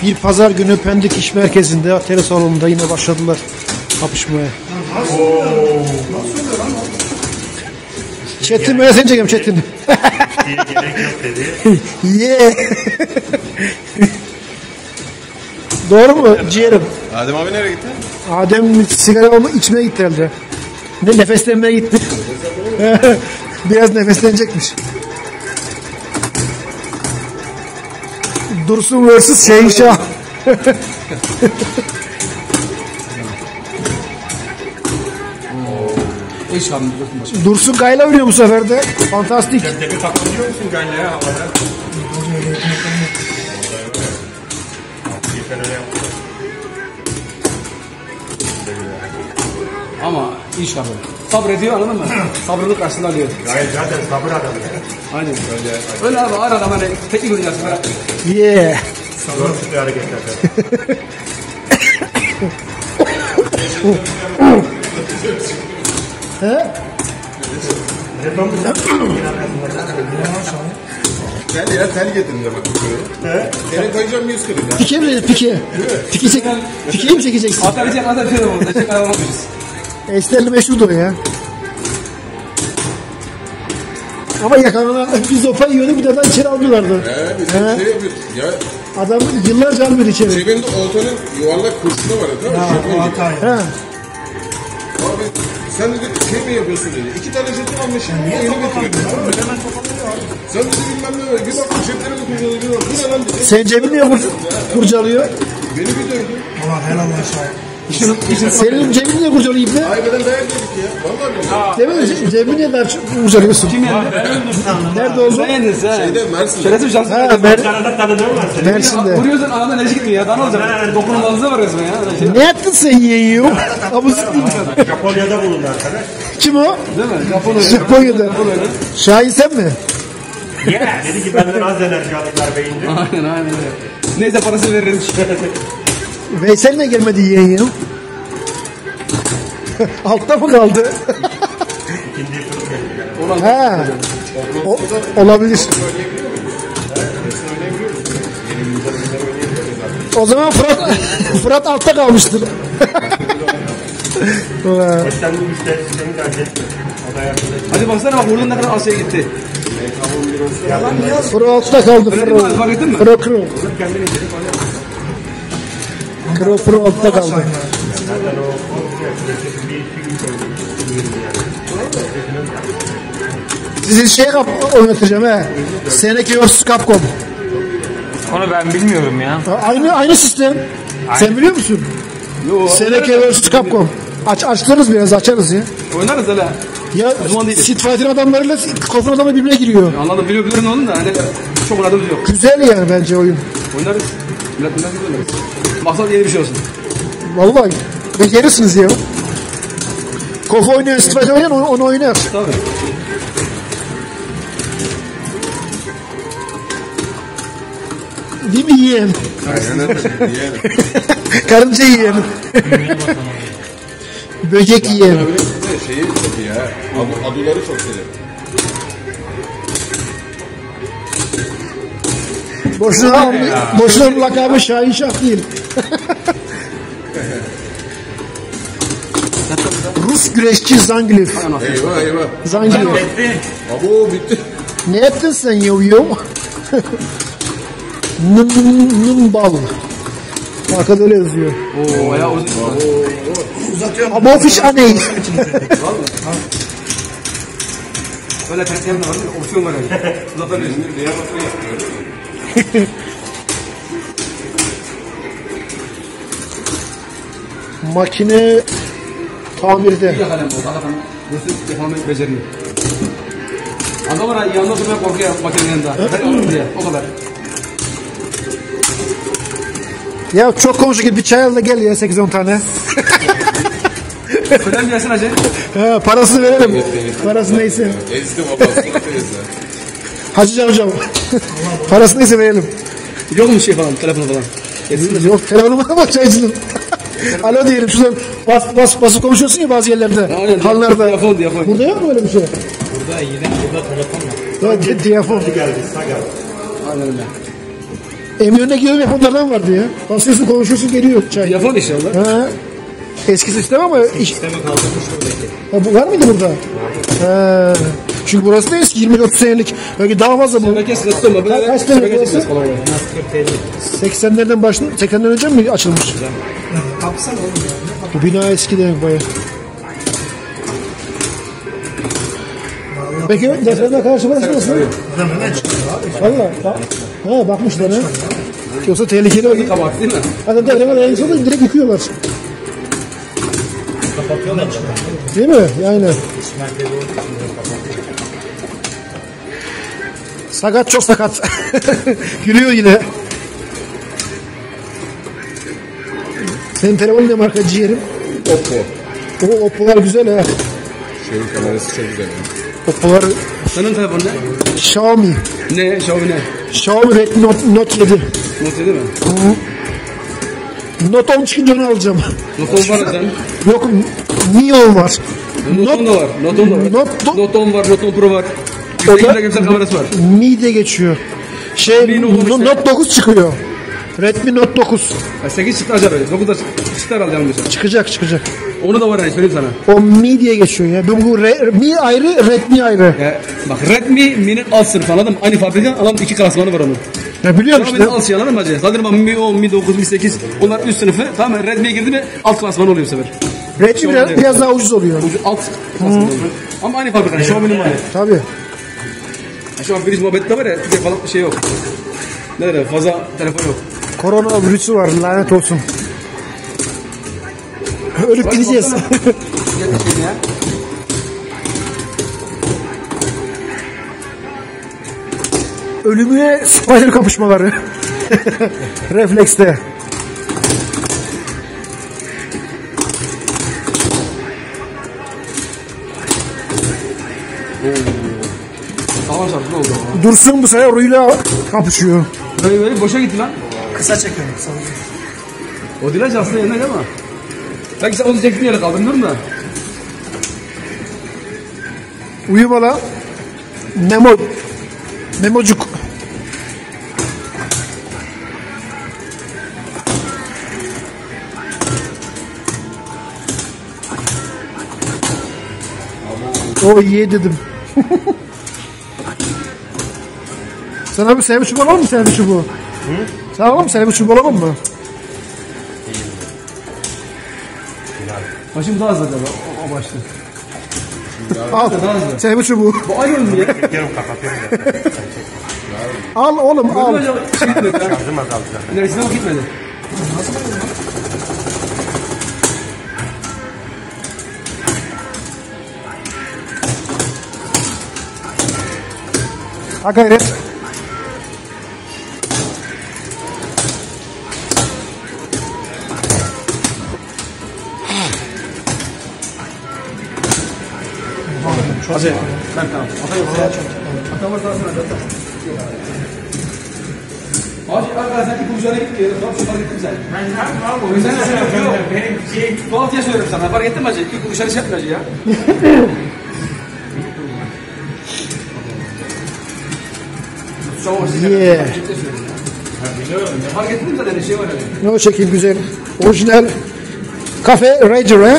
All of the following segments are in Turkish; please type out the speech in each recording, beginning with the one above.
Bir pazar günü Pendik İş Merkezi'nde tele salonunda yine başladılar kapışmaya. Çetin ben seni çekeyim Çetin. Gerek yok dedi. Yeah. Doğru mu ciğerim? Adem abi nereye gitti? Adem sigara içmeye gitti herhalde. Ne nefeslenmeye gitti. Biraz nefeslenecekmiş. Dursun vs. Şehinşah. Dursun Gayla oynuyor bu sefer de. Fantastik. Sen tepe takılıyor musun Gayla'ya havada? Ama iş yapıyor. Sabrediyor, anladın mı? Sabrını karşılığında alıyor. Gayet zaten sabır adamı. Aynen. Öyle abi arada hani teknik oynayacaksın. Yeah. Sabırsız bir hareketler. He? Tel ya tel getirdim de bak. Tel koyacağım 100 kırık ya. Pike mi? Pike. Pikeyi mi çekeceksin? Ataracak adam şey de oldu. Teşekkür alamamışız. Esterli meşhurdur ya. Ama yakalanan bir zopa yiyordu, bir de içeri almıyorlardı. Biz şey yapıyoruz. Ya Adam yıllarca almıyor içeri. cebimde oltanın yuvarlak kurşunu var değil mi? Japon gibi. He. Abi sen dedi şey mi yapıyorsun dedi. 2 tane jeton almışım. Niye yeni getiriyorsun? Hemen toplanıyor abi. Sen dedi bilmem ne var. Bir baktım ceplerimi kurcalıyor. Bir baktım bu ne lan dedi. Sen cebini niye kurcalıyor? Beni bir dövdü. Senin cebini niye kurcalıyor İbni? Haybeden dayak yedik ya. Vallahi billahi. Değil mi? Cebini niye daha çok kurcalıyorsun? Kim yendi? Nerede oldu? Sen yendin sen. Şeyde Mersin'de. Şerefsiz şansın. Ha, Canada tanıdığım var seni. Mersin'de. Vuruyorsun anadan eşik gitmiyor ya. Daha ne olacak? Dokunulmazlığı var resmen ya. Öyle şey. Ne yaptın sen yiyor? Abuzuk değil. Japonya'da bulundu arkadaş. Kim o? Değil mi? Japonya'da. Japonya'da. Şahin sen mi? Yeah. Dedi ki benden az enerji alırlar beyinde. Aynen öyle. Neyse parası veririz. Veysel ne gelmedi yiyor? Altta mı kaldı? İkinci tur geldi. Ha. Olabilir. O zaman Fırat altta kalmıştır. Ulan. Sen bu müşterisini tercih etme. O da yaptı. Hadi baksana bak buradan ne kadar Asya'ya gitti. Fırat altta kaldı. Fark ettin mi? Fırat Kendini indirip Fırat altta kaldı. zaten o bir iki gün sonra Sizi oynatacağım he. Seneki vs. Capcom. Onu ben bilmiyorum ya. Aynı sistem. Sen biliyor musun? Yo. Seneki vs. Capcom. Açtırırız biraz, açarız ya. Oynarız hele. Ya Uzman değiliz. Street Fighter adamlarıyla Kofun adamı birbirine giriyor. Anladım biliyorum onun da hani çok oynadığımız yok. Güzel yani bence oyun. Oynarız. Millet gibi oynarız. Maksat yeni bir şey olsun. Vallahi becerirsiniz ya. Kofu oynuyor, Street Fighter oynayan onu oynar. Tabii. Değil mi yiyen? Aynen öyle. Yiyelim. Karınca yiyen. Böcek yiyen. Abi şeyi çok iyi ya. Aduları çok seviyorum. Boşuna lakabı Şahin Şah değil. Rus güreşçi Zangief. Eyvah eyvah. Zangief. Abo bitti. Ne yaptın sen yo? Numbal. Arkada öyle yazıyor. Oo bayağı uzun. Abofiş aney. Böyle tertiyem de var değil mi? Opsiyon var yani. Uzatabiliyorsun. Makine tamirde. İyi kalem bu. Adam nasıl yapamayı beceriyor. Adam var yanında durmaya korkuyor makinenin yanında. Ben olur diye. O kadar. Ya çok konuşu gibi bir çay al da gel ya 8-10 tane. Ödem gelsin hacı. He, parasını verelim. Parası neyse. Ezdim babasını teyze. Hacı Can hocam. Parası neyse verelim. Yok mu şey falan, telefonu falan? Yok telefonuma bak çaycının. Alo diyelim şuradan basıp konuşuyorsun ya bazı yerlerde. Aynen, Hallarda. diyafon. Burada yok mu öyle bir şey? Burada yine burada telefon var. Evet, diyafon. Geldi, sağ geldi. Aynen öyle. Eminönü'ne gidiyorum hep onlardan vardı ya. Basıyorsun konuşuyorsun geliyor çay. Yapalım inşallah. Ha. Eski sistem ama Sistemi kaldırmış buradaki. ha, bu var mıydı burada? Ha. Çünkü burası da eski 20-30 senelik. Belki daha fazla bu. Herkes sırası olma. Ben Kaç tane burası? 80'lerden başlı 80'den önce mi açılmış? Bu bina eski demek bayağı. Peki depreme karşı burası nasıl? Valla. Ha bakmışlar ha. Yoksa tehlikeli olur. Kabak değil mi? Hatta depreme dayanıklı olunca direkt yıkıyorlar. Kapatıyorlar. Değil mi? Yani. Sakat çok sakat. Gülüyor yine. Senin telefonun ne marka ciğerim? Oppo. O Oppo'lar güzel ha. Şeyin kamerası çok güzel. Oppo'lar Senin telefon ne? Xiaomi. Ne? Xiaomi ne? Xiaomi Redmi Note 7. Note 7 mi? Note 10 çıkınca onu alacağım. Note 10 var ya sen. Yok Neo var. Note 10 da var. Note 10 da var. Note 10 var. Note 10 Pro var. O da- 108 megapiksel kamerası var. Mi de geçiyor. Mi Note 10 işte. Note 9 çıkıyor. Redmi Note 9. 8 çıktı acaba. 9 da çıktı herhalde yanılmıyorsam. Çıkacak. Onu da var yani söyleyeyim sana. O Mi diye geçiyor ya. Bu Mi ayrı, Redmi ayrı. Ya, bak Redmi Mi'nin alt sınıfı anladın mı? Aynı fabrika alan iki klasmanı var onun. Ya biliyorum Xiaomi'nin işte. alt şey anladın mı hacı? Zaten bak Mi 10, Mi 9, Mi 8 onlar üst sınıfı. Tamam mı? Redmi'ye girdi mi alt klasmanı oluyor bu sefer. Redmi biraz daha ucuz oluyor. Alt klasmanı oluyor. Ama aynı fabrika. Xiaomi'nin var. Tabii. Ya şu an virüs muhabbette var ya. Bir falan bir şey yok. Ne der? Fazla telefon yok. Korona virüsü var lanet olsun. Ölüp gideceğiz. Yetişin ya. Ölümüne spider kapışmaları. Reflekste. Tamam şartlı oldu. Dursun bu sefer Ruyla kapışıyor. Böyle boşa gitti lan. Kısa çekiyorum. O değil hacı aslında yerine değil mi? Belki sen onu çektiğin yere kaldın bilmiyorum da. Uyuma la. Memocuk. O ye dedim. Sana bir sebebi çubuğu alalım mı sebebi çubuğu? Sana alalım mı sebebi çubuğu alalım mı? Başım daha hızlı acaba. O başlı. Al. Sebebi çubuğu. Bu aynı oyun mu ya? Yarım kapatıyorum. Al oğlum al. Acaba şey gitmedi ya. Şarjım azaldı. İlerisine bak gitmedi. Ha gayret. Hacı. Ben tamam. Ata yok. Ata var daha sonra. Hacı arkadaşlar ilk ucuna gitti ya. Tamam şu fark ettim sen. O yüzden yok. Benim şey Tuhaf diye söylüyorum sana. Fark ettin mi hacı? İlk dışarı şey yapma hacı ya. Yeah. Fark ettin mi zaten şey var hani. Ne o şekil güzel. Orijinal kafe Ranger ha?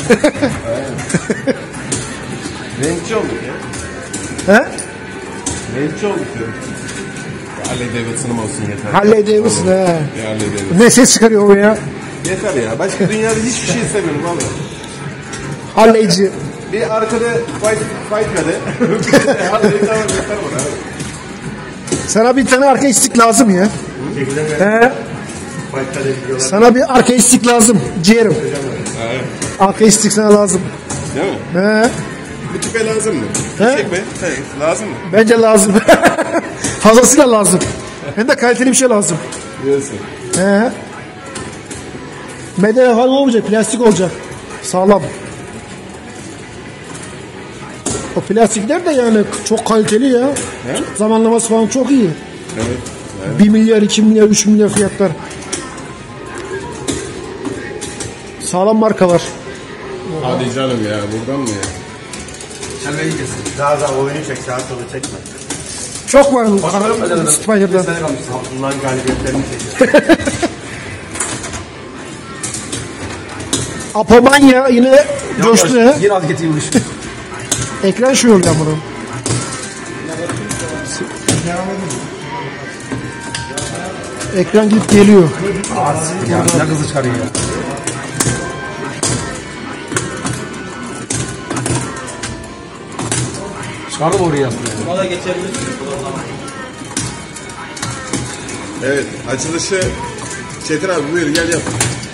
Renkçi olduk ya. He? Renkçi olduk diyorum. Harley Davidson'ım olsun yeter. Harley Davidson ha. Harley Davidson. Ne ses çıkarıyor o ya? Yeter ya. Başka dünyada hiçbir şey istemiyorum valla. Harleyci. Bir arkada fight verin. Harley tamam yeter bana. Sana bir tane arka istik lazım ya. He? Sana bir arka istik lazım ciğerim. Arka istik sana lazım. Değil mi? He? Bu tipe lazım mı? He? Çek be. Lazım mı? Bence lazım. Fazlasıyla lazım. Hem de kaliteli bir şey lazım. Diyorsun. He? Medya falan olmayacak, plastik olacak. Sağlam. O plastikler de yani çok kaliteli ya. He? Zamanlaması falan çok iyi. Evet. 1 milyar, 2 milyar, 3 milyar fiyatlar. Sağlam markalar. Hadi canım ya. Buradan mı ya? Sen beni kesin. daha oyunu çek, sağa solu çekme. Çok var Spider'dan. Sen kalmışsın. Bunların galibiyetlerini çekiyor. Apomanya yine coştu. he. Yine az getirmiş. Ekran şey oluyor bunun. Ekran gidip geliyor. Ya ne kızı çıkarıyor ya. Çıkardım oraya aslında. Evet, açılışı Çetin abi buyur gel yap.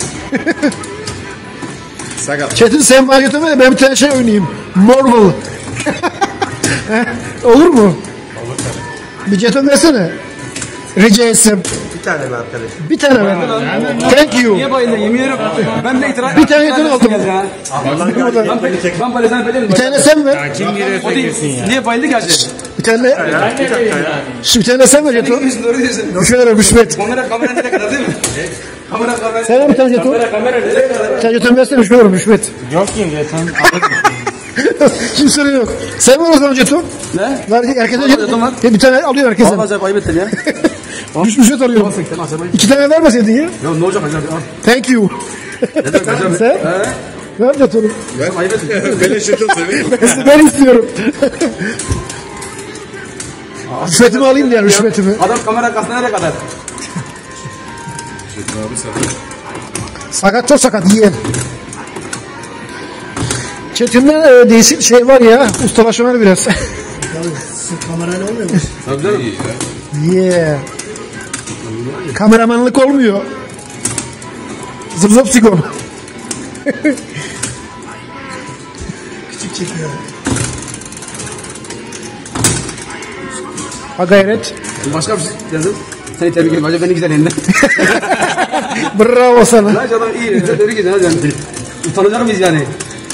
Sakat. Çetin sen var götürme de ben bir tane şey oynayayım. Marvel. Olur mu? Olur tabii. Bir jeton versene. Rica etsem. Bir tane mi arkadaş? Bir tane ver. Thank you. Niye bayıldın? Yemin ederim. Ben de itiraz. Bir tane yeter aldım. Allah'ın galibiyetlerini çekiyor. Ben bayıldım. Bir tane sen ver. Kim bilir O değil. Niye bayıldı ki acı? Bir tane. Şimdi bir tane sen ver jeton. Doğru diyorsun. Şöyle rüşvet. Kamera nereye kadar değil mi? Kamera. Sen ver bir tane jeton. Bir tane jeton versene şöyle rüşvet. Yok ki zaten. Kimse yok. Sen ver o zaman jeton. Ne? Ver herkese jeton jeton. var. Bir tane alıyor herkese. Vallahi acayip ayıp ettin ya. Rüşvet arıyorum. Sen acayip ayıp. 2 tane vermeseydin ya. Ya ne olacak acaba? Al. Thank you. Ne demek acaba? Sen? Ver jetonu. Ben Ayıp ettin. beleş jeton seviyorum. Ben istiyorum. Rüşvetimi alayım diye rüşvetimi. Adam kamera arkasına nereye kadar? Çetin abi sakat. Sakat çok sakat yiyen. Çetin'de değişik şey var ya. Ustalaşmalar biraz. Kamerayla olmuyor mu? Tabii canım. Yeah. Kameramanlık olmuyor. Zıp zıp sigon. Küçük çekiyor. Ha gayret. Başka bir şey yazın. Seni tebrik ederim. Acaba beni güzel elinden. Bravo sana. Lan adam iyi. Tebrik ederim. Yani. Utanacak mıyız yani?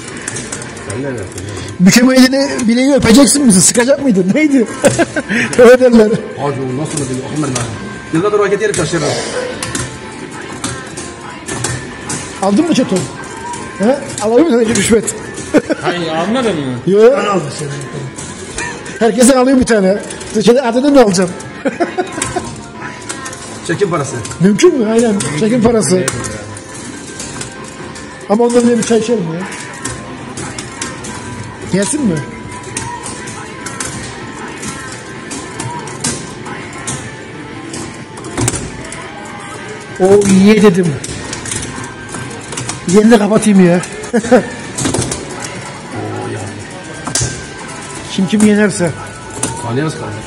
Bükemeydiğini bileği öpeceksin misin? Sıkacak mıydın? Neydi? Öyle derler. Hacı o nasıl da değil. Akım benim ha. Yıllardır o hareket yerip şaşırdım. Aldın mı çeton? He? Alayım mı sana rüşvet? Hayır almadın mı? Yok. Ben aldım seni. Herkese alayım bir tane. Şimdi adını da alacağım. Çekim parası. Mümkün mü? Aynen. Çekim parası. Ama ondan diye bir çay içerim ya. Gelsin mi? O ye dedim. Yeni de kapatayım ya. Kim yenerse. Saniye nasıl kaldı?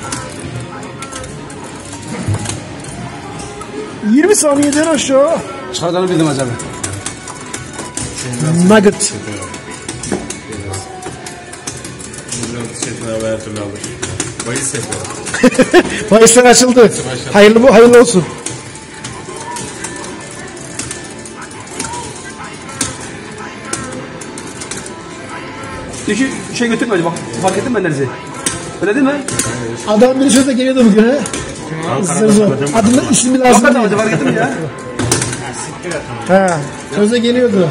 20 saniyeden aşağı. Çıkardanı bildim acaba. Nugget. Çetin abi her türlü alır. Bayis yapıyor. Bahisler açıldı. Hayırlı olsun. İki şey götürme acaba. Fark ettin mi ben neresi? Öyle değil mi? Adam bir sözle geliyordu bugün he. Adının ismi lazım Hakikaten değil. acaba fark ettin mi ya? He. Sözle geliyordu.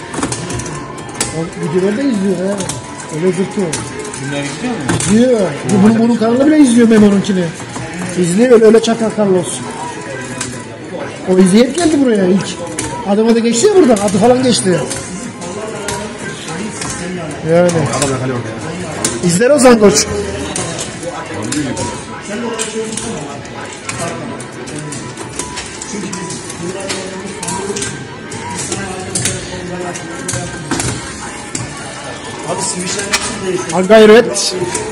O videoları da izliyor he. Öyle dürtüyor. Bunlar gidiyor mu? İzliyor. Bunun kanalı bile izliyor Memo'nunkini. İzliyor öyle çakal Carlos. O izleyip geldi buraya ilk. Adama da geçti ya buradan. Adı falan geçti. Yani. Adam yakalıyor orada ya. İzler o zaman koç. Abi simişlerin hepsini değişiyor. Ha gayret.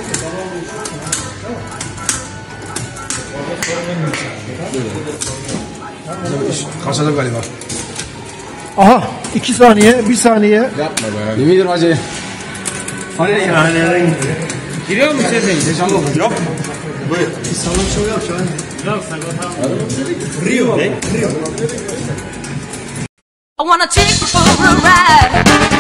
Kaçacak galiba. Aha 2 saniye 1 saniye. Yapma be. Yemin ederim acayip. Hani ya? Hanelere gidiyor. Giriyor mu sesin? Heyecanlı oldum. Yok. Bir salon şovu yap şu an. Yok sakın. Rio. Ne? Rio. I wanna take you for a ride.